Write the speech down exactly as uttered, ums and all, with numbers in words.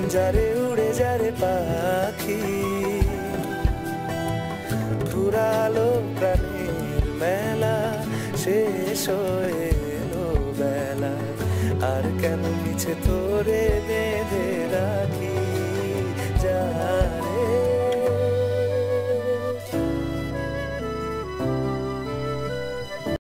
যারে উড়ে যারে পাখি ফুরালো প্রাণের মেলা শেষ হয়ে এলো বেলা আর কেন মিছে তোরে বেঁধে রাখি।